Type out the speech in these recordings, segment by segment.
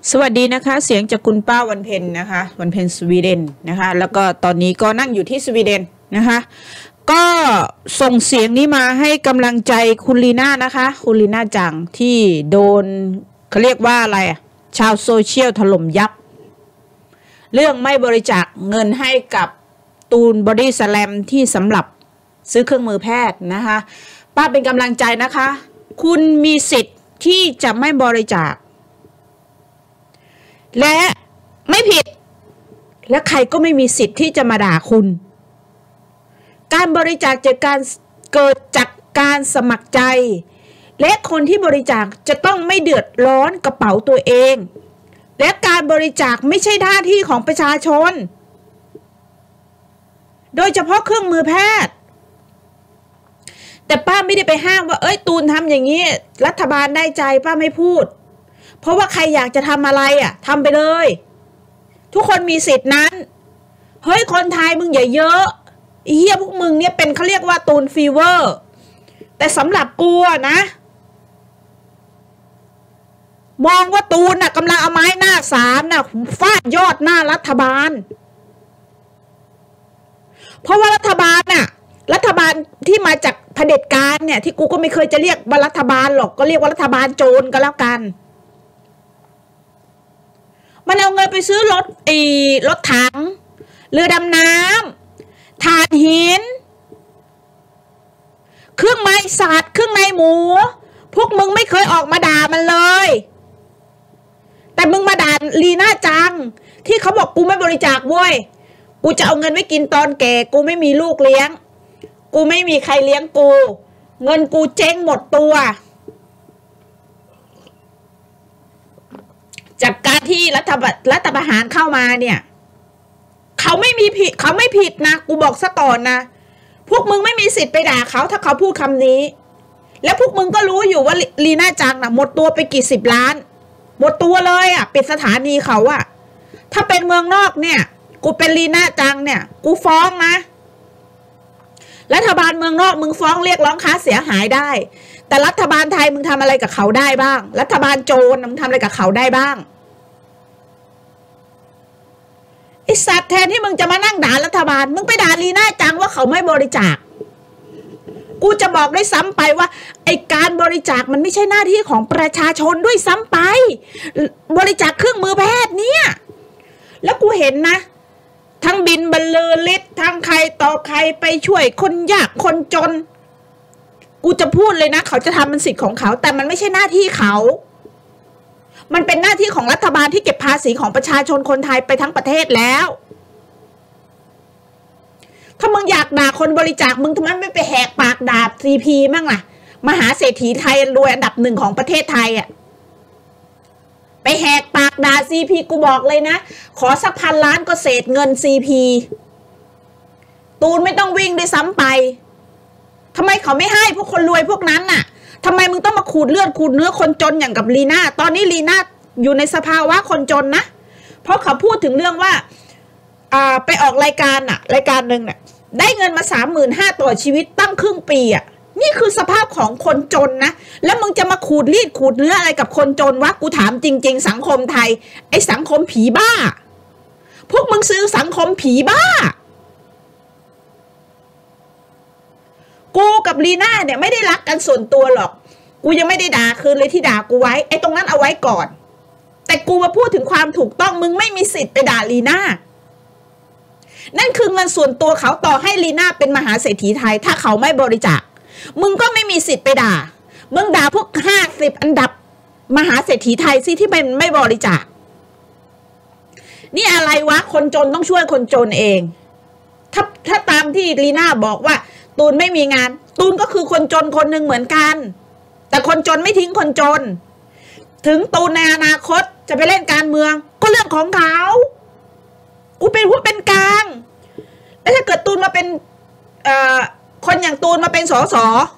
สวัสดีนะคะเสียงจากคุณป้าวันเพ็ญนะคะวันเพ็ญสวีเดนนะคะแล้วก็ตอนนี้ก็นั่งอยู่ที่สวีเดนนะคะก็ส่งเสียงนี้มาให้กำลังใจคุณลีน่านะคะคุณลีน่าจังที่โดนเขาเรียกว่าอะไรชาวโซเชียลถล่มยับเรื่องไม่บริจาคเงินให้กับตูนบอดี้สแลมที่สำหรับซื้อเครื่องมือแพทย์นะคะป้าเป็นกำลังใจนะคะคุณมีสิทธิ์ที่จะไม่บริจาคและไม่ผิดและใครก็ไม่มีสิทธิ์ที่จะมาด่าคุณการบริจาคจากการเกิดจากการสมัครใจและคนที่บริจาคจะต้องไม่เดือดร้อนกระเป๋าตัวเองและการบริจาคไม่ใช่หน้าที่ของประชาชนโดยเฉพาะเครื่องมือแพทย์แต่ป้าไม่ได้ไปห้ามว่าตูนทำอย่างนี้รัฐบาลได้ใจป้าไม่พูดเพราะว่าใครอยากจะทำอะไรทำไปเลยทุกคนมีสิทธินั้นเฮ้ยคนไทยมึงอย่าเยอะเฮียพวกมึงเนี่ยเป็นเขาเรียกว่าตูนฟีเวอร์แต่สำหรับกูนะมองว่าตูนกำลังเอาไม้หน้าสามฟาดยอดหน้ารัฐบาลเพราะว่ารัฐบาลที่มาจากเผด็จการเนี่ยที่กูก็ไม่เคยจะเรียกว่ารัฐบาลหรอกก็เรียกว่ารัฐบาลโจรก็แล้วกันมันเอาเงินไปซื้อรถถังเรือดำน้ำถ่านหินเครื่องไม้สัตว์เครื่องในหมูพวกมึงไม่เคยออกมาด่ามันเลยแต่มึงมาด่าลีน่าจังที่เขาบอกกูไม่บริจาคเว้ยกูจะเอาเงินไว้กินตอนแก่กูไม่มีลูกเลี้ยงกูไม่มีใครเลี้ยงกูเงินกูเจ๊งหมดตัวจากการที่รัฐประหารเข้ามาเนี่ยเขาไม่ผิดนะกูบอกซะก่อนนะพวกมึงไม่มีสิทธิ์ไปด่าเขาถ้าเขาพูดคำนี้แล้วพวกมึงก็รู้อยู่ว่าลีน่าจังหมดตัวไปกี่สิบล้านหมดตัวเลยปิดสถานีเขาถ้าเป็นเมืองนอกเนี่ยกูเป็นลีน่าจังเนี่ยกูฟ้องนะรัฐบาลเมืองนอกมึงฟ้องเรียกร้องค่าเสียหายได้แต่รัฐบาลไทยมึงทำอะไรกับเขาได้บ้างรัฐบาลโจรมึงทำอะไรกับเขาได้บ้างไอ้สัตว์แทนที่มึงจะมานั่งด่ารัฐบาลมึงไปด่าลีน่าจังว่าเขาไม่บริจาคกูจะบอกด้วยซ้ำไปว่าไอ้การบริจาคมันไม่ใช่หน้าที่ของประชาชนด้วยซ้ำไปบริจาคเครื่องมือแพทย์เนี่ยแล้วกูเห็นนะทั้งบินบรรลือฤทธิ์ทั้งใครต่อใครไปช่วยคนยากคนจนกูจะพูดเลยนะเขาจะทำมันสิทธิ์ของเขาแต่มันไม่ใช่หน้าที่เขามันเป็นหน้าที่ของรัฐบาลที่เก็บภาษีของประชาชนคนไทยไปทั้งประเทศแล้วถ้ามึงอยากด่าคนบริจาคมึงทำไมไม่ไปแหกปากด่าซีพีมั่งล่ะมหาเศรษฐีไทยรวยอันดับ1ของประเทศไทยไปแหกปากด่าซีพีกูบอกเลยนะขอสัก1,000 ล้านก็เศษเงินซีพีตูนไม่ต้องวิ่งด้วยซ้ำไปทำไมเขาไม่ให้พวกคนรวยพวกนั้นทำไมมึงต้องมาขูดเลือดขูดเนื้อคนจนอย่างกับลีน่าตอนนี้ลีน่าอยู่ในสภาวะคนจนนะเพราะเขาพูดถึงเรื่องว่าไปออกรายการรายการหนึ่งได้เงินมา35,000ต่อชีวิตตั้งครึ่งปีนี่คือสภาพของคนจนนะแล้วมึงจะมาขูดรีดขูดเนื้ออะไรกับคนจนวะกูถามจริงๆสังคมไทยไอ้สังคมผีบ้าพวกมึงซื้อสังคมผีบ้ากูกับลีน่าเนี่ยไม่ได้รักกันส่วนตัวหรอกกูยังไม่ได้ด่าคืนเลยที่ด่ากูไว้ไอ้ตรงนั้นเอาไว้ก่อนแต่กูมาพูดถึงความถูกต้องมึงไม่มีสิทธิ์ไปด่าลีน่านั่นคือเงินส่วนตัวเขาต่อให้ลีน่าเป็นมหาเศรษฐีไทยถ้าเขาไม่บริจาคมึงก็ไม่มีสิทธิ์ไปด่ามึงด่าพวก50อันดับมหาเศรษฐีไทยสิที่เป็นไม่บริจาคนี่อะไรวะคนจนต้องช่วยคนจนเองถ้าตามที่ลีน่าบอกว่าตูนไม่มีงานตูนก็คือคนจนคนหนึ่งเหมือนกันแต่คนจนไม่ทิ้งคนจนถึงตูนในอนาคตจะไปเล่นการเมืองก็เรื่องของเขากูเป็นผู้เป็นกลางแล้วถ้าเกิดตูนมาเป็นคนอย่างตูนมาเป็นสส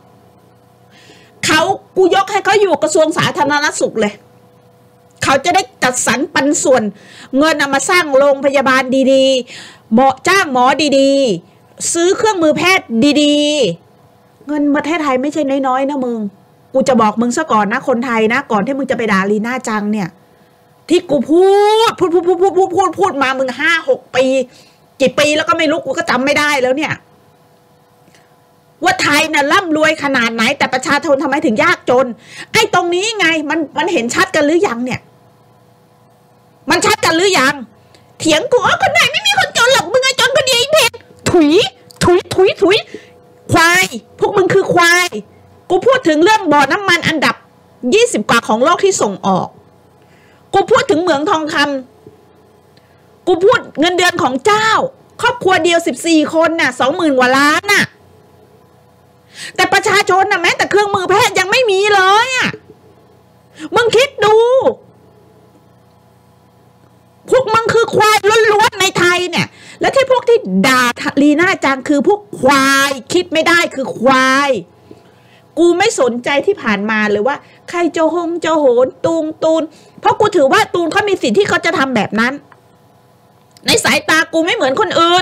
กูยกให้เขาอยู่กระทรวงสาธารณสุขเลยเขาจะได้จัดสรรปันส่วนเงินเอามาสร้างโรงพยาบาลดีๆจ้างหมอดีๆซื้อเครื่องมือแพทย์ดีๆเงินประเทศไทยไม่ใช่น้อยๆนะมึงกูจะบอกมึงซะก่อนนะคนไทยนะก่อนที่มึงจะไปด่าลีน่าจังเนี่ยที่กูพูดมามึง5-6 ปีกี่ปีแล้วก็ไม่รู้กูก็จำไม่ได้แล้วเนี่ยว่าไทยน่ะร่ำรวยขนาดไหนแต่ประชาชนทำไมถึงยากจนไอ้ตรงนี้ไงมันเห็นชัดกันหรือยังเนี่ยมันชัดกันหรือยังเถียงกูคนไหนไม่มีคนจนหรอกมึงไอ้จนคนเดียวไอ้เพชรถุยควายพวกมึงคือควายกูพูดถึงเรื่องบ่อน้ำมันอันดับ20 กว่าของโลกที่ส่งออกกูพูดถึงเหมืองทองคำกูพูดเงินเดือนของเจ้าครอบครัวเดียว14 คนน่ะ20,000 กว่าล้านน่ะแต่ประชาชนน่ะแม้แต่เครื่องมือแพทย์ยังไม่มีเลยอ่ะมึงคิดดูพวกมึงคือควายล้วนๆในไทยเนี่ยและที่พวกที่ด่าลีน่าจังคือพวกควายคิดไม่ได้คือควายกูไม่สนใจที่ผ่านมาเลยว่าใครจะโหนตูนเพราะกูถือว่าตูนเขามีสิทธิ์ที่เขาจะทำแบบนั้นในสายตากูไม่เหมือนคนอื่น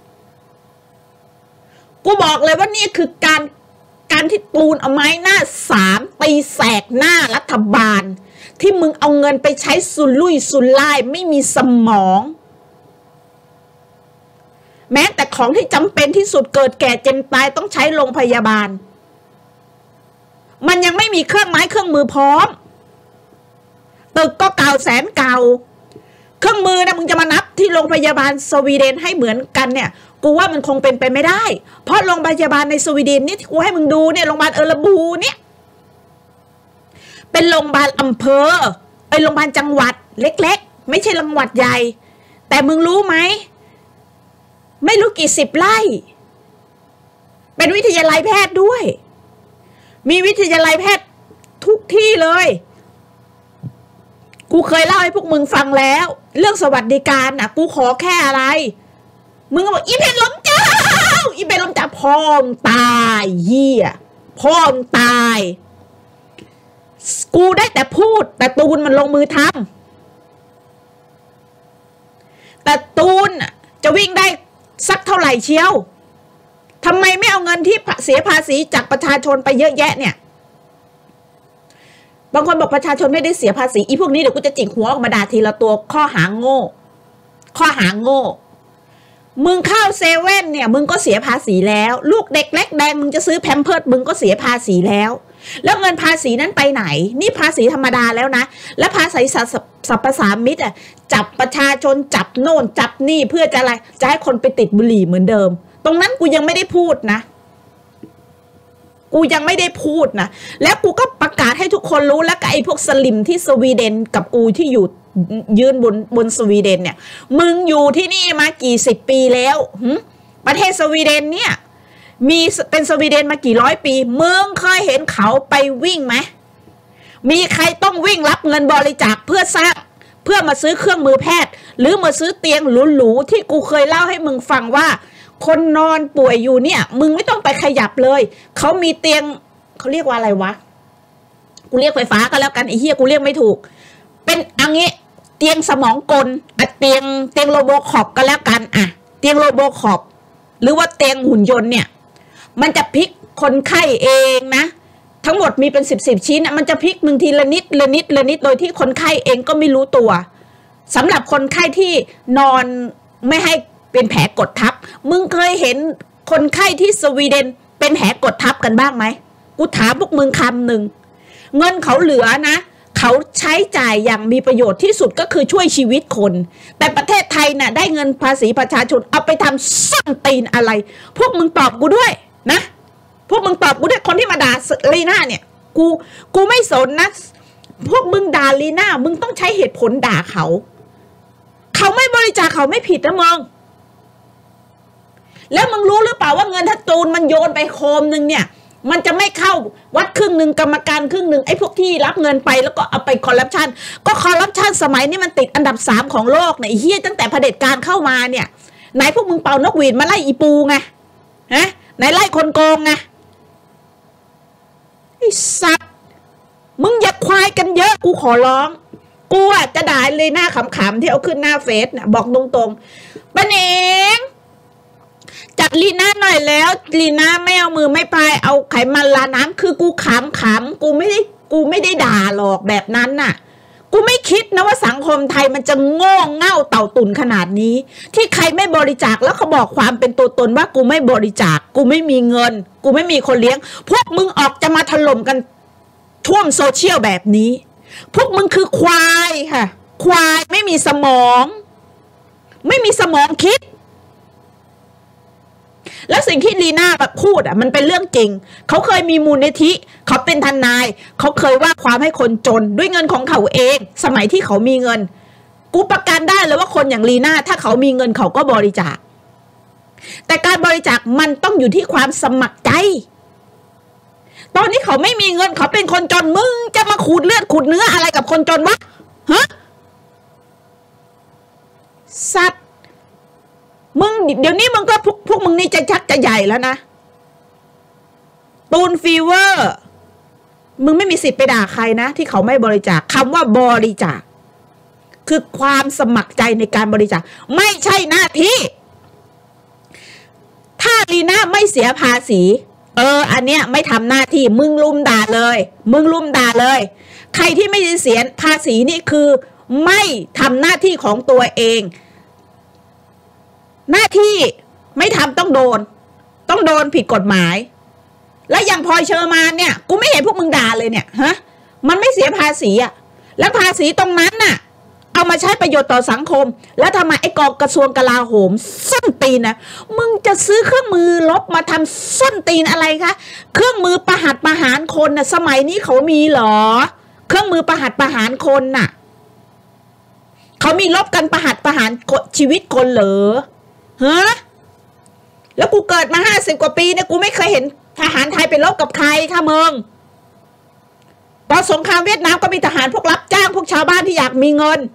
กูบอกเลยว่านี่คือการที่ตูนเอาไม้หน้า3ตีแสกหน้ารัฐบาลที่มึงเอาเงินไปใช้สุรุ่ยสุร่ายไม่มีสมองแม้แต่ของที่จำเป็นที่สุดเกิดแก่เจ็บตายต้องใช้โรงพยาบาลมันยังไม่มีเครื่องไม้เครื่องมือพร้อมตึกก็เก่าแสนเก่าเครื่องมือนะมึงจะมานับที่โรงพยาบาลสวีเดนให้เหมือนกันเนี่ยกูว่ามันคงเป็นไปไม่ได้เพราะโรงพยาบาลในสวีเดนนี่ที่กูให้มึงดูเนี่ยโรงพยาบาลเออร์บูเนี่ยเป็นโรงพยาบาลอำเภอโรงพยาบาลจังหวัดเล็กๆไม่ใช่จังหวัดใหญ่แต่มึงรู้ไหมไม่รู้กี่10 ไร่เป็นวิทยาลัยแพทย์ด้วยมีวิทยาลัยแพทย์ทุกที่เลยกูเคยเล่าให้พวกมึงฟังแล้วเรื่องสวัสดิการน่ะกูขอแค่อะไรมึงก็บอกอีเพนล้มเจ้าอีเพนล้มเจ้าพ่อมตายเหี้ยพ่อมตายกูได้แต่พูดแต่ตูนมันลงมือทำแต่ตูนจะวิ่งได้สักเท่าไหร่เชียวทำไมไม่เอาเงินที่เสียภาษีจากประชาชนไปเยอะแยะเนี่ยบางคนบอกประชาชนไม่ได้เสียภาษีอีพวกนี้เดี๋ยวกูจะจิกหัวออกมาด่าทีละตัวข้อหาโง่มึงเข้าเซเว่นเนี่ยมึงก็เสียภาษีแล้วลูกเด็กเล็กแดงมึงจะซื้อแพมเพิร์สมึงก็เสียภาษีแล้วเงินภาษีนั้นไปไหนนี่ภาษีธรรมดาแล้วนะและภาษีสรรพสามิตจับประชาชนจับโน่นจับนี่เพื่อจะอะไรจะให้คนไปติดบุหรี่เหมือนเดิมตรงนั้นกูยังไม่ได้พูดนะแล้วกูก็ประกาศให้ทุกคนรู้แล้วก็ไอ้พวกสลิมที่สวีเดนกับกูที่อยู่ยืนบนสวีเดนเนี่ยมึงอยู่ที่นี่มากี่10 ปีแล้วประเทศสวีเดนเนี่ยมีเป็นสวีเดนมากี่100 ปีมึงเคยเห็นเขาไปวิ่งไหมมีใครต้องวิ่งรับเงินบริจาคเพื่อสร้างเพื่อมาซื้อเครื่องมือแพทย์หรือมาซื้อเตียงหรูๆที่กูเคยเล่าให้มึงฟังว่าคนนอนป่วยอยู่เนี่ยมึงไม่ต้องไปขยับเลยเขามีเตียงเขาเรียกว่าอะไรวะกูเรียกไฟฟ้าก็แล้วกันไอ้เหี้ยกูเรียกไม่ถูกเป็นอันนี้เตียงสมองกลเตียงโรโบคอปก็แล้วกันเตียงโรโบคอปหรือว่าเตียงหุ่นยนต์เนี่ยมันจะพลิกคนไข้เองนะทั้งหมดมีเป็น10ชิ้นมันจะพลิกมึงทีละนิดโดยที่คนไข้เองก็ไม่รู้ตัวสำหรับคนไข้ที่นอนไม่ให้เป็นแผลกดทับมึงเคยเห็นคนไข้ที่สวีเดนเป็นแผลกดทับกันบ้างไหมกูถามพวกมึงคำหนึ่งเงินเขาเหลือนะเขาใช้จ่ายอย่างมีประโยชน์ที่สุดก็คือช่วยชีวิตคนแต่ประเทศไทยน่ะได้เงินภาษีประชาชนเอาไปทำส้นตีนอะไรพวกมึงตอบกูด้วยนะพวกมึงตอบกูด้วยคนที่มาด่าลีน่าเนี่ยกูไม่สนนะพวกมึงด่าลีน่ามึงต้องใช้เหตุผลด่าเขาไม่บริจาคเขาไม่ผิดนะมึงแล้วมึงรู้หรือเปล่าว่าเงินถ้าตูนมันโยนไปโคมนึงเนี่ยมันจะไม่เข้าวัดครึ่งหนึ่งกรรมการครึ่งหนึ่งไอ้พวกที่รับเงินไปแล้วก็เอาไปคอร์รัปชันก็คอร์รัปชันสมัยนี้มันติดอันดับ3ของโลกเนี่ยเฮียตั้งแต่เผด็จการเข้ามาเนี่ยไหนพวกมึงเป่านกหวีดมาไล่อีปูไงไหนไล่คนโกงไงไอ้สัตว์มึงอย่าควายกันเยอะกูขอร้องกูจะด่าเลยหน้าขำๆที่เอาขึ้นหน้าเฟซเนี่ยบอกตรงๆป้าเองจัดลีน่าหน่อยแล้วลีน่าไม่เอามือไม่พายเอาไขมันลาน้ำคือกูขำกูไม่ได้ด่าหรอกแบบนั้นน่ะกูไม่คิดนะว่าสังคมไทยมันจะโง่เง่าเต่าตุ่นขนาดนี้ที่ใครไม่บริจาคแล้วเขาบอกความเป็นตัวตนว่ากูไม่บริจาคกูไม่มีเงินกูไม่มีคนเลี้ยงพวกมึงออกจะมาถล่มกันท่วมโซเชียลแบบนี้พวกมึงคือควายค่ะควายไม่มีสมองไม่มีสมองคิดแล้วสิ่งที่ลีน่าแบบพูดมันเป็นเรื่องจริงเขาเคยมีมูลนิธิเขาเป็นทนายเขาเคยว่าความให้คนจนด้วยเงินของเขาเองสมัยที่เขามีเงินกูประกันได้เลยว่าคนอย่างลีน่าถ้าเขามีเงินเขาก็บริจาคแต่การบริจาคมันต้องอยู่ที่ความสมัครใจตอนนี้เขาไม่มีเงินเขาเป็นคนจนมึงจะมาขูดเลือดขูดเนื้ออะไรกับคนจนวะฮะสัตว์มึงเดี๋ยวนี้มึงก็พวกมึงนี่จะชักจะใหญ่แล้วนะตูนฟีเวอร์มึงไม่มีสิทธิ์ไปด่าใครนะที่เขาไม่บริจาคคำว่าบริจาคคือความสมัครใจในการบริจาคไม่ใช่หน้าที่ถ้าลีน่าไม่เสียภาษีอันเนี้ยไม่ทำหน้าที่มึงลุมด่าเลยมึงลุมด่าเลยใครที่ไม่เสียภาษีนี่คือไม่ทำหน้าที่ของตัวเองหน้าที่ไม่ทำต้องโดนผิดกฎหมายแล้วอย่างพลอยเชอร์มานเนี่ยกูไม่เห็นพวกมึงด่าเลยเนี่ยฮะมันไม่เสียภาษีอ่ะแล้วภาษีตรงนั้นน่ะเอามาใช้ประโยชน์ต่อสังคมแล้วทำไมไอ้กระทรวงกลาโหมส้นตีนนะมึงจะซื้อเครื่องมือลบมาทำส้นตีนอะไรคะเครื่องมือประหัตประหารคนน่ะสมัยนี้เขามีเหรอเครื่องมือประหัตประหารคนน่ะเขามีลบกันประหัตประหารชีวิตคนเหรอฮะแล้วกูเกิดมา50 กว่าปีเนี่ยกูไม่เคยเห็นทหารไทยไปรบกับใครค่ะมึงตอนสงครามเวียดนามก็มีทหารพวกรับจ้างพวกชาวบ้านที่อยากมีเงิน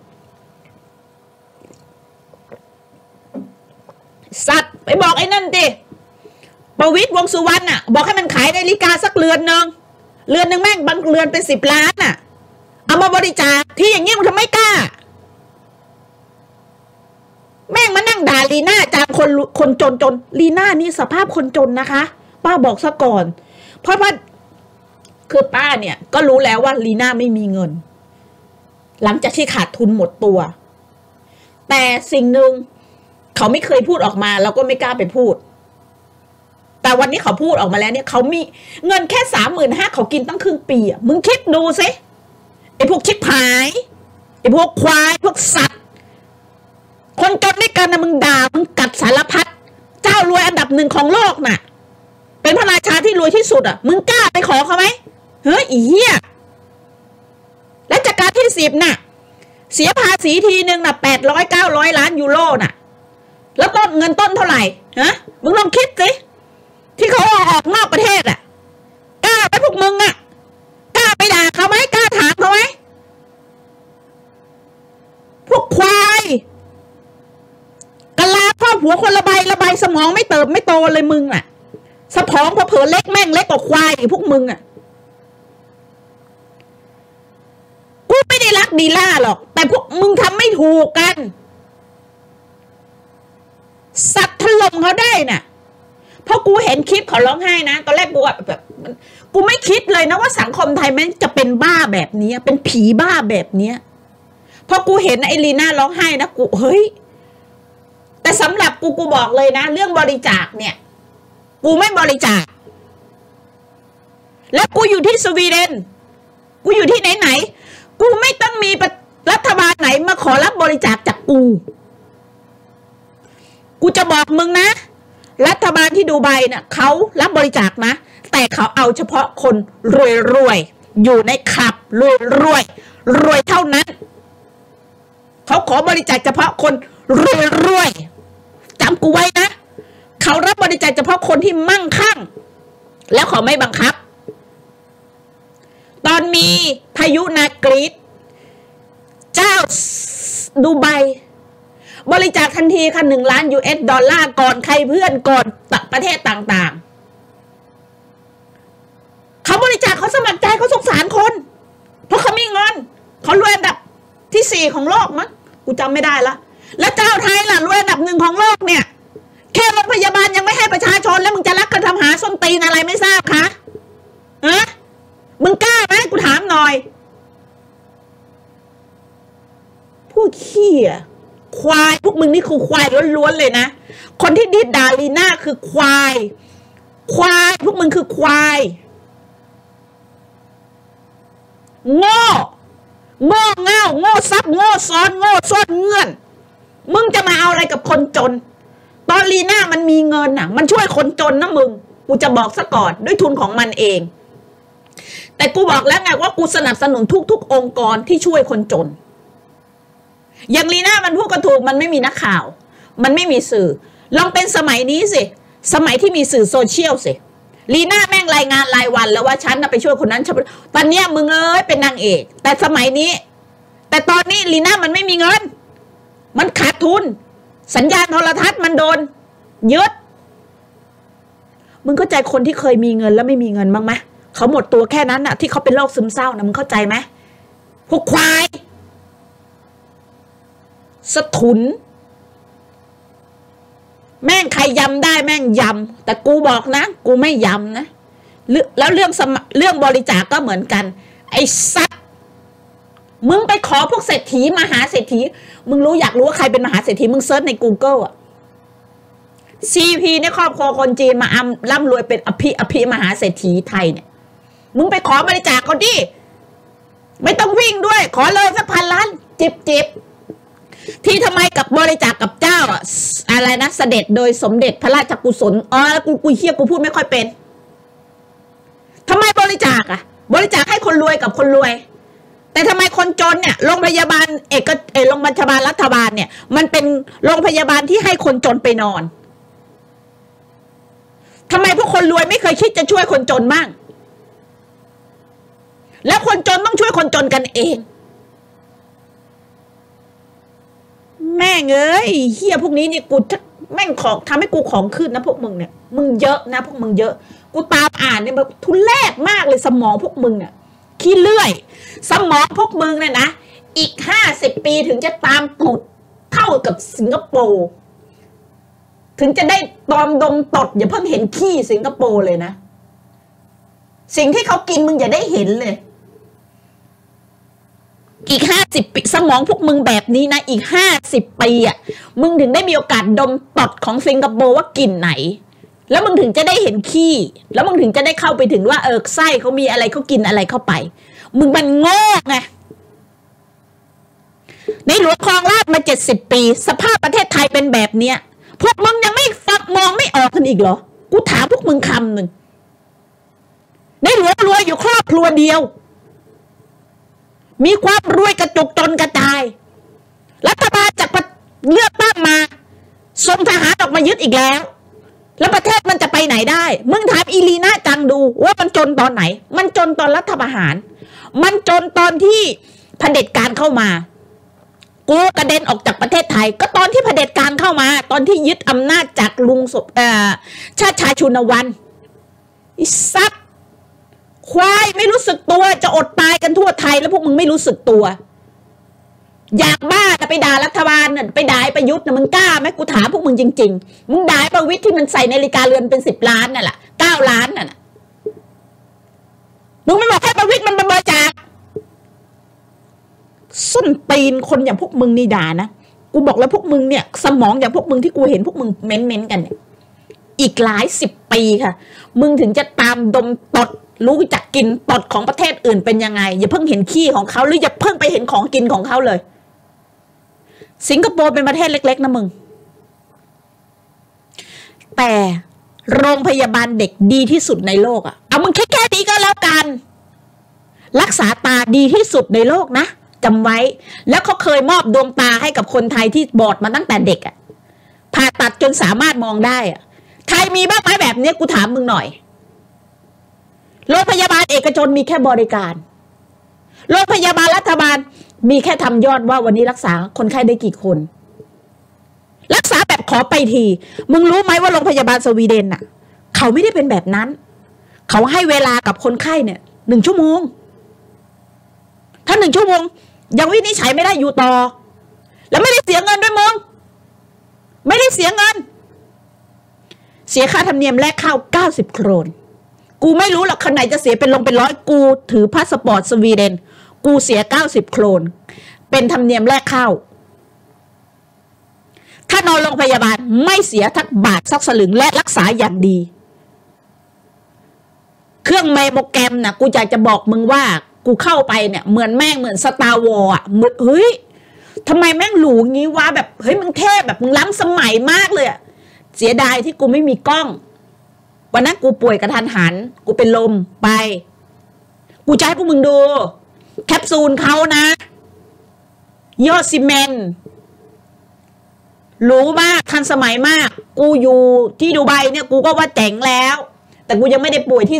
สัตว์ไปบอกไอ้นั่นดิประวิตรวงษ์สุวรรณน่ะบอกให้มันขายนาฬิกาสักเรือนหนึ่งแม่งบางเรือนเป็น10 ล้านน่ะเอามาบริจาคที่อย่างงี้มึงทำไมกล้าแม่งมานั่งด่าลีน่าจากคนจนลีน่านี่สภาพคนจนนะคะป้าบอกซะก่อนเพราะว่าคือป้าเนี่ยก็รู้แล้วว่าลีน่าไม่มีเงินหลังจากที่ขาดทุนหมดตัวแต่สิ่งหนึ่งเขาไม่เคยพูดออกมาเราก็ไม่กล้าไปพูดแต่วันนี้เขาพูดออกมาแล้วเนี่ยเขามีเงินแค่35,000เขากินตั้งครึ่งปีอ่ะมึงคิดดูสิไอ้พวกชิบหายไอ้พวกควายพวกสัตว์คนจนด้วยกันนะมึงด่ามึงกัดสารพัดเจ้ารวยอันดับ1ของโลกน่ะเป็นพระราชาที่รวยที่สุดอ่ะมึงกล้าไปขอเขาไหมเฮ้ยอีเหี้ยและจากการที่10น่ะเสียภาษีทีนึงน่ะ800-900 ล้านยูโรน่ะแล้วต้นเงินต้นเท่าไหร่ฮะมึงลองคิดสิที่เขาออกนอกประเทศอ่ะกล้าไปพวกมึงอ่ะกล้าไปด่าเขาไหมกล้าถามเขาไหมพวกควายกะลาพ่อผัวคนระบายสมองไม่เติบไม่โตเลยมึงอ่ะสมองเผลอเล็กแม่งเล็กกว่าควายพวกมึงอ่ะกูไม่ได้รักดีล่าหรอกแต่พวกมึงทำไม่ถูกกันสัตว์ถล่มเขาได้น่ะเพราะกูเห็นคลิปเขาร้องไห้นะตอนแรกกูแบบกูไม่คิดเลยนะว่าสังคมไทยมันจะเป็นบ้าแบบนี้เป็นผีบ้าแบบนี้พอกูเห็นไอลีน่าร้องไห้นะกูเฮ้ยแต่สำหรับกูบอกเลยนะเรื่องบริจาคเนี่ยกูไม่บริจาคแล้วกูอยู่ที่สวีเดนกูอยู่ที่ไหนกูไม่ต้องมีรัฐบาลไหนมาขอรับบริจาคจากกูจะบอกมึงนะรัฐบาลที่ดูไบน่ะเขารับบริจาคนะแต่เขาเอาเฉพาะคนรวยอยู่ในคลับรวยเท่านั้นเขาขอบริจาคเฉพาะคนรวยจำกูไว้นะเขารับบริจาคเฉพาะคนที่มั่งคั่งแล้วเขาไม่บังคับตอนมีพายุนากรีดเจ้าดูไบบริจาคทันทีค่ะ1 ล้าน US ดอลลาร์ก่อนใครเพื่อนก่อนประเทศต่างๆเขาบริจาคเขาสมัครใจเขาสงสารคนเพราะเขามีเงินเขารวยอันดับที่4ของโลกมั้งกูจำไม่ได้ละแล้วเจ้าไทยล่ะรวยอันดับ1ของโลกเนี่ยแค่โรงพยาบาลยังไม่ให้ประชาชนแล้วมึงจะรักกันทำหาส้นตีนอะไรไม่ทราบคะมึงกล้าไหมกูถามหน่อยพวกขี้ควายพวกมึงนี่คือควายล้วนๆเลยนะคนที่ดิดด่าลีน่าคือควายพวกมึงคือควายโง่เง่าโง่ซับโง่ซ้อนโง่ซ่อนเงื่อนมึงจะมาเอาอะไรกับคนจนตอนลีน่ามันมีเงินน่ะมันช่วยคนจนนะมึงกูจะบอกซะก่อนด้วยทุนของมันเองแต่กูบอกแล้วไงว่ากูสนับสนุนทุกองค์กรที่ช่วยคนจนอย่างลีน่ามันพูดกันถูกมันไม่มีนักข่าวมันไม่มีสื่อลองเป็นสมัยนี้สิสมัยที่มีสื่อโซเชียลสิลีน่าแม่งรายงานรายวันแล้วว่าฉันน่ะไปช่วยคนนั้นตอนเนี้ยมึงเป็นนางเอกแต่สมัยนี้แต่ตอนนี้ลีน่ามันไม่มีเงินมันขาดทุนสัญญาณโทรทัศน์มันโดนยึดมึงเข้าใจคนที่เคยมีเงินแล้วไม่มีเงินบ้างไหมเขาหมดตัวแค่นั้นน่ะที่เขาเป็นโรคซึมเศร้านะมึงเข้าใจไหมพวกควายสะทุนแม่งใครยำได้แม่งยำแต่กูบอกนะกูไม่ยำนะแล้วเรื่องบริจาคก็เหมือนกันไอ้สัตว์มึงไปขอพวกเศรษฐีมหาเศรษฐีมึงอยากรู้ว่าใครเป็นมหาเศรษฐีมึงเซิร์ชใน Google อ่ะ CP เนี่ยครอบครัวคนจีนมาร่ำรวยเป็นอภิมหาเศรษฐีไทยเนี่ยมึงไปขอบริจาคเขาดิไม่ต้องวิ่งด้วยขอเลยสัก1,000 ล้านจิบที่ทำไมกับบริจาคกับเจ้าอะไรนะเสด็จโดยสมเด็จพระราชกุศลกูเฮียกูพูดไม่ค่อยเป็นทำไมบริจาคบริจาคให้คนรวยกับคนรวยแต่ทำไมคนจนเนี่ยโรงพยาบาลโรงพยาบาลรัฐบาลเนี่ยมันเป็นโรงพยาบาลที่ให้คนจนไปนอนทำไมพวกคนรวยไม่เคยคิดจะช่วยคนจนบ้างแล้วคนจนต้องช่วยคนจนกันเองแม่งเฮียพวกนี้เนี่ยกูแม่งของทำให้กูของขึ้นนะพวกมึงเนี่ยมึงเยอะนะพวกมึงเยอะกูตามอ่านเนี่ยแบบทุเรศมากเลยสมองพวกมึงเนี่ยขี้เลื่อยสมองพวกมึงเนี่ยนะอีก50 ปีถึงจะตามกดเท่ากับสิงคโปร์ถึงจะได้ตอมดมตดอย่าเพิ่งเห็นขี้สิงคโปร์เลยนะสิ่งที่เขากินมึงอย่าได้เห็นเลยอีก50 ปีสมองพวกมึงแบบนี้นะอีก50 ปีอ่ะมึงถึงได้มีโอกาสดมตดของสิงคโปร์ว่ากลิ่นไหนแล้วมึงถึงจะได้เห็นขี้แล้วมึงถึงจะได้เข้าไปถึงว่าไส้เขามีอะไรเขากินอะไรเข้าไปมึงมันโง่ไงในหลวงครองราชย์มา70 ปีสภาพประเทศไทยเป็นแบบเนี้ยพวกมึงยังไม่ฟังมองไม่ออกกันอีกเหรอกูถามพวกมึงคำหนึ่งในหลวงรวยอยู่ครอบครัวเดียวมีความรวยกระจุกจนกระจายรัฐบาลจากเลือกตั้งมาส่งทหารออกมายึดอีกแล้วประเทศมันจะไปไหนได้มึงถามอีลีน่าจังดูว่ามันจนตอนไหนมันจนตอนรัฐประหารมันจนตอนที่เผด็จการเข้ามากูกระเด็นออกจากประเทศไทยก็ตอนที่เผด็จการเข้ามาตอนที่ยึดอำนาจจากลุงชาติชายชุนวันอิสัตควายไม่รู้สึกตัวจะอดตายกันทั่วไทยแล้วพวกมึงไม่รู้สึกตัวอยากบ้าจะไปด่ารัฐบาลน่ะไปด่าประยุทธ์น่ะมึงกล้าไหมกูถามพวกมึงจริงๆมึงด่าประวิตรที่มันใส่นาฬิกาเรือนเป็น10 ล้านน่ะแหละ9 ล้านน่ะมึงไม่บอกให้ประวิตรมันบริจาคส้นตีนคนอย่างพวกมึงนี่ด่านะกูบอกแล้วพวกมึงเนี่ยสมองอย่างพวกมึงที่กูเห็นพวกมึงเม้นกันเนี่ยอีกหลาย10 ปีค่ะมึงถึงจะตามดมตดรู้จักกินตดของประเทศอื่นเป็นยังไงอย่าเพิ่งเห็นขี้ของเขาหรืออย่าเพิ่งไปเห็นของกินของเขาเลยสิงคโปร์เป็นประเทศเล็กๆนะมึงแต่โรงพยาบาลเด็กดีที่สุดในโลกอ่ะเอามึงแค่นี้ก็แล้วกันรักษาตาดีที่สุดในโลกนะจำไว้แล้วเขาเคยมอบดวงตาให้กับคนไทยที่บอดมาตั้งแต่เด็กอ่ะผ่าตัดจนสามารถมองได้อ่ะไทยมีบ้างไหมแบบนี้กูถามมึงหน่อยโรงพยาบาลเอกชนมีแค่บริการโรงพยาบาลรัฐบาลมีแค่ทำยอดว่าวันนี้รักษาคนไข้ได้กี่คนรักษาแบบขอไปทีมึงรู้ไหมว่าโรงพยาบาลสวีเดนน่ะเขาไม่ได้เป็นแบบนั้นเขาให้เวลากับคนไข้เนี่ย1 ชั่วโมงถ้า1 ชั่วโมงยังวินิจฉัยไม่ได้อยู่ต่อแล้วไม่ได้เสียเงินด้วยมึงไม่ได้เสียเงินเสียค่าธรรมเนียมแรกเข้า90 โครนกูไม่รู้หรอกคนไหนจะเสียเป็น100กูถือพาสปอร์ตสวีเดนกูเสีย90 โครนเป็นธรรมเนียมแรกเข้าถ้านอนโรงพยาบาลไม่เสียทักบาทสักสลึงและรักษาอย่างดีเครื่องเมโมแกรมนะกูอยากจะบอกมึงว่ากูเข้าไปเนี่ยเหมือนสตาร์วอร์อ่ะเฮ้ยทำไมแม่งหรูงี้วะแบบเฮ้ยมึงเท่แบบมึงล้ำสมัยมากเลยอะเสียดายที่กูไม่มีกล้องวันนั้นกูป่วยกระทันหันกูเป็นลมไปกูจะให้พวกมึงดูแคปซูลเขานะยอดซีเมนต์หรูมากทันสมัยมากกูอยู่ที่ดูไบเนี่ยกูก็ว่าเจ๋งแล้วแต่กูยังไม่ได้ป่วยที่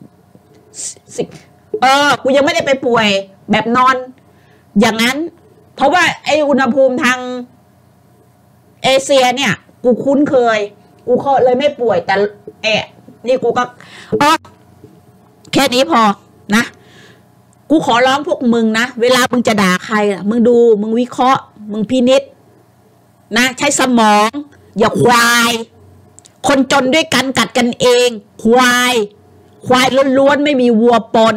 กูยังไม่ได้ไปป่วยแบบนอนอย่างนั้นเพราะว่าไออุณหภูมิทางเอเชียเนี่ยกูคุ้นเคยกูเลยไม่ป่วยแต่นี่กูก็แค่นี้พอนะกูขอร้องพวกมึงนะเวลามึงจะด่าใครมึงดูมึงวิเคราะห์มึงพินิจนะใช้สมองอย่าควายคนจนด้วยกันกัดกันเองควายล้วนๆไม่มีวัวปน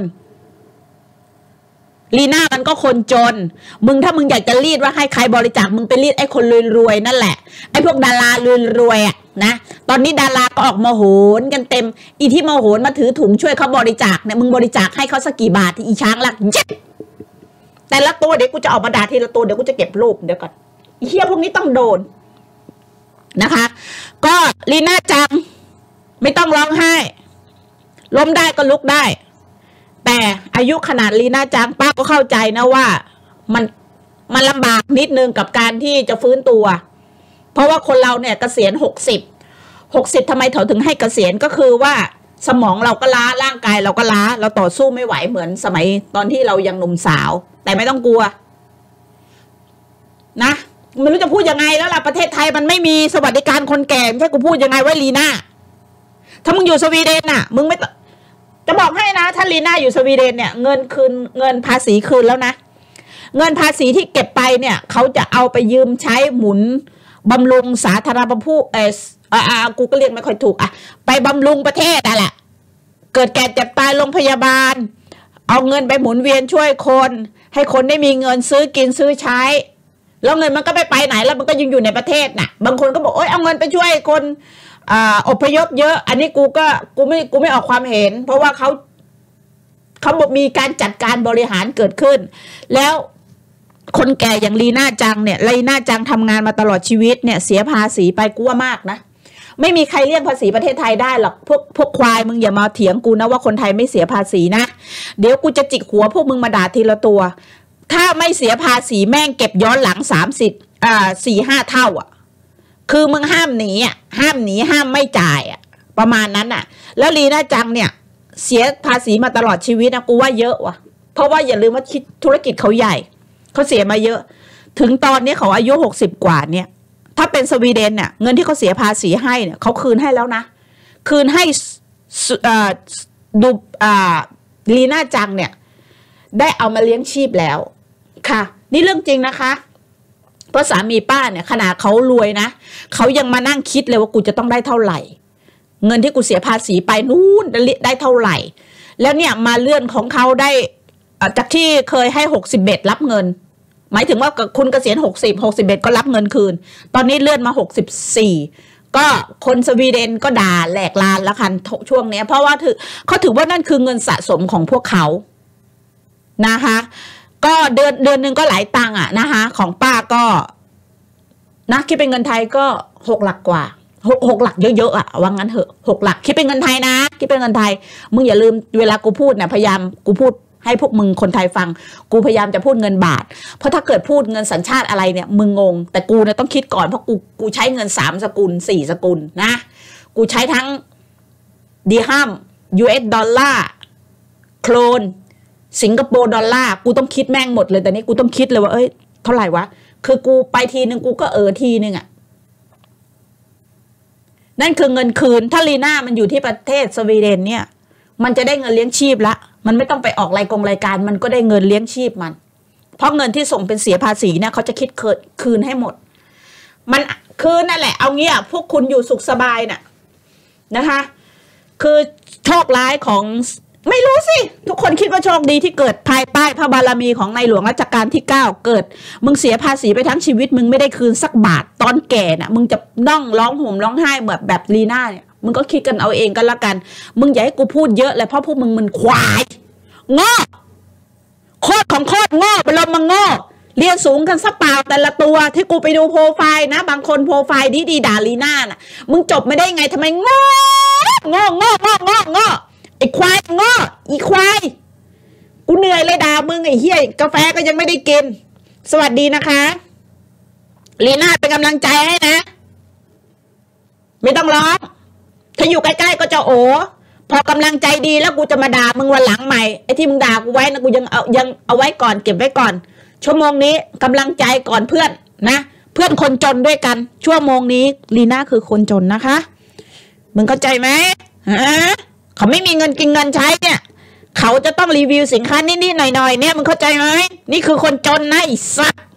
ลีน่ามันก็คนจนมึงถ้ามึงอยากจะรีดว่าให้ใครบริจาคมึงไปรีดไอ้คนรวยๆนั่นแหละไอ้พวกดารารวยๆอ่ะนะตอนนี้ดาราก็ออกมาโหนกันเต็มอีที่มาโหนมาถือถุงช่วยเขาบริจาคเนี่ยมึงบริจาคให้เขาสักกี่บาทที่อีช้างละเจ็ดแต่ละตัวเดี๋ยวกูจะออกมาด่าทีละตัวเดี๋ยวกูจะเก็บรูปเดี๋ยวก่อนเฮียพวกนี้ต้องโดนนะคะก็ลีน่าจังไม่ต้องร้องไห้ล้มได้ก็ลุกได้แต่อายุขนาดลีน่าจังป้าก็เข้าใจนะว่ามันลำบากนิดนึงกับการที่จะฟื้นตัวเพราะว่าคนเราเนี่ยเกษียณ60ทำไมเขาถึงให้เกษียณก็คือว่าสมองเราก็ล้าร่างกายเราก็ล้าเราต่อสู้ไม่ไหวเหมือนสมัยตอนที่เรายังหนุ่มสาวแต่ไม่ต้องกลัวนะไม่รู้จะพูดยังไงแล้วล่ะประเทศไทยมันไม่มีสวัสดิการคนแก่ไม่ใช่กูพูดยังไงไว้ลีน่าถ้ามึงอยู่สวีเดนน่ะมึงไม่จะบอกให้นะถ้าลีน่าอยู่สวีเดนเนี่ยเงินภาษีคืนแล้วนะเงินภาษีที่เก็บไปเนี่ยเขาจะเอาไปยืมใช้หมุนบำรุงสาธารณูปกูก็เรียกไม่ค่อยถูกไปบำรุงประเทศแหละเกิดแก่เจ็บตายโรงพยาบาลเอาเงินไปหมุนเวียนช่วยคนให้คนได้มีเงินซื้อกินซื้อใช้แล้วเงินมันก็ไปไหนแล้วมันก็ยังอยู่ในประเทศน่ะบางคนก็บอกโอ๊ยเอาเงินไปช่วยคนอพยพเยอะอันนี้กูไม่ออกความเห็นเพราะว่าเขามีการจัดการบริหารเกิดขึ้นแล้วคนแก่อย่างลีน่าจังเนี่ยลีน่าจังทำงานมาตลอดชีวิตเนี่ยเสียภาษีไปกูว่ามากนะไม่มีใครเลี่ยงภาษีประเทศไทยได้หรอกพวกควายมึงอย่ามาเถียงกูนะว่าคนไทยไม่เสียภาษีนะเดี๋ยวกูจะจิกหัวพวกมึงมาด่าทีละตัวถ้าไม่เสียภาษีแม่งเก็บย้อนหลัง4-5 เท่าคือมึงห้ามหนีห้ามไม่จ่ายประมาณนั้นแล้วลีน่าจังเนี่ยเสียภาษีมาตลอดชีวิตนะกูว่าเยอะว่ะเพราะว่าอย่าลืมว่าธุรกิจเขาใหญ่เขาเสียมาเยอะถึงตอนนี้เขาอายุ60 กว่าเนี่ยถ้าเป็นสวีเดนเนี่ยเงินที่เขาเสียภาษีให้เนี่ยเขาคืนให้แล้วนะคืนให้ลีน่าจังเนี่ยได้เอามาเลี้ยงชีพแล้วค่ะนี่เรื่องจริงนะคะเพราะสามีป้าเนี่ยขนาดเขารวยนะเขายังมานั่งคิดเลยว่ากูจะต้องได้เท่าไหร่เงินที่กูเสียภาษีไปนู่นได้เท่าไหร่แล้วเนี่ยมาเลื่อนของเขาได้จากที่เคยให้61รับเงินหมายถึงว่าคุณเกษียณ61ก็รับเงินคืนตอนนี้เลื่อนมา64ก็คนสวีเดนก็ด่าแหลกลานแล้วคันช่วงนี้เพราะว่าเขาถือว่านั่นคือเงินสะสมของพวกเขานะคะก็เดือนหนึ่งก็หลายตังค์นะคะของป้าก็นะคิดเป็นเงินไทยก็6 หลักกว่า6 หลักเยอะๆว่างั้นเถอะ6 หลักคิดเป็นเงินไทยนะคิดเป็นเงินไทยมึงอย่าลืมเวลากูพูดเนี่ยพยายามกูพูดให้พวกมึงคนไทยฟังกูพยายามจะพูดเงินบาทเพราะถ้าเกิดพูดเงินสัญชาติอะไรเนี่ยมึงงงแต่กูเนี่ยต้องคิดก่อนเพราะกูใช้เงิน3 สกุล4 สกุลนะกูใช้ทั้งดิฮัม US ดอลลาร์โคลนสิงคโปร์ดอลลาร์กูต้องคิดแม่งหมดเลยแต่นี้กูต้องคิดเลยว่าเอ้ยเท่าไหร่วะคือกูไปทีนึงกูก็ทีนึงนั่นคือเงินคืนถ้าลีน่ามันอยู่ที่ประเทศสวีเดนเนี่ยมันจะได้เงินเลี้ยงชีพละมันไม่ต้องไปออกรายการมันก็ได้เงินเลี้ยงชีพมันเพราะเงินที่ส่งเป็นเสียภาษีเนี่ยเขาจะคิดคืนให้หมดมันคืนนั่นแหละเอางี้พวกคุณอยู่สุขสบายน่ะนะคะคือโชคร้ายของไม่รู้สิทุกคนคิดว่าโชคดีที่เกิดภายใต้พระบารมีของในหลวงรัชกาลที่9เกิดมึงเสียภาษีไปทั้งชีวิตมึงไม่ได้คืนสักบาทตอนแก่น่ะมึงจะนั่งร้องห่มร้องไห้แบบลีน่าเนี่ยมึงก็คิดกันเอาเองกันละกันมึงอย่าให้กูพูดเยอะเลยเพราะพวกมึงมันควายโง่โคตรของโคตรโง่ไปลมมึงโง่เรียนสูงกันซะเปล่าแต่ละตัวที่กูไปดูโปรไฟล์นะบางคนโปรไฟล์ดีด่าลีน่าน่ะมึงจบไม่ได้ไงทำไมโง่ไอ้ควายโง่อีควายกูเหนื่อยเลยด่ามึงไอ้เหี้ยกาแฟก็ยังไม่ได้กินสวัสดีนะคะลีน่าเป็นกำลังใจให้นะไม่ต้องร้องถ้าอยู่ใกล้ๆก็จะโอพอกำลังใจดีแล้วกูจะมาด่ามึงวันหลังใหม่ไอ้ที่มึงด่ากูไว้นะกูยังเอาไว้ก่อนเก็บไว้ก่อนชั่วโมงนี้กำลังใจก่อนเพื่อนนะเพื่อนคนจนด้วยกันชั่วโมงนี้ลีน่าคือคนจนนะคะมึงเข้าใจไหมฮะเขาไม่มีเงินกินเงินใช้เนี่ยเขาจะต้องรีวิวสินค้านิดๆหน่อยๆเนี่ยมึงเข้าใจไหมนี่คือคนจนนะไอ้สัส